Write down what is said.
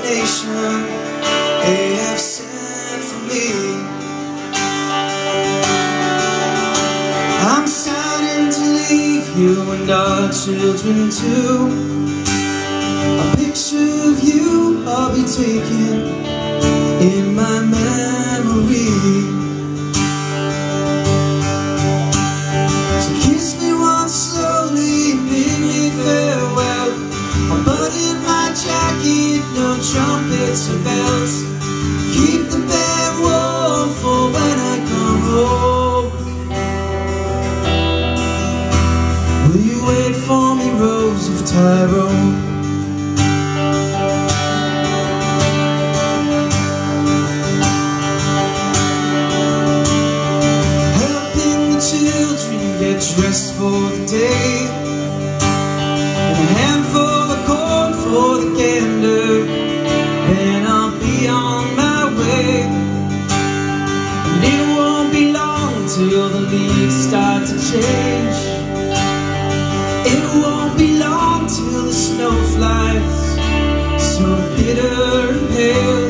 destination they have sent for me. I'm starting to leave you and our children too. A picture of you I'll be taking in my memory. So kiss me once slowly, bid me farewell. I'll button my jacket, no trumpets or bells. Keep the bed warm for when I come home. Will you wait for me, Rose of Tyrone? Get dressed for the day, and a handful of corn for the gander, then I'll be on my way. And it won't be long till the leaves start to change. It won't be long till the snow flies so bitter and pale.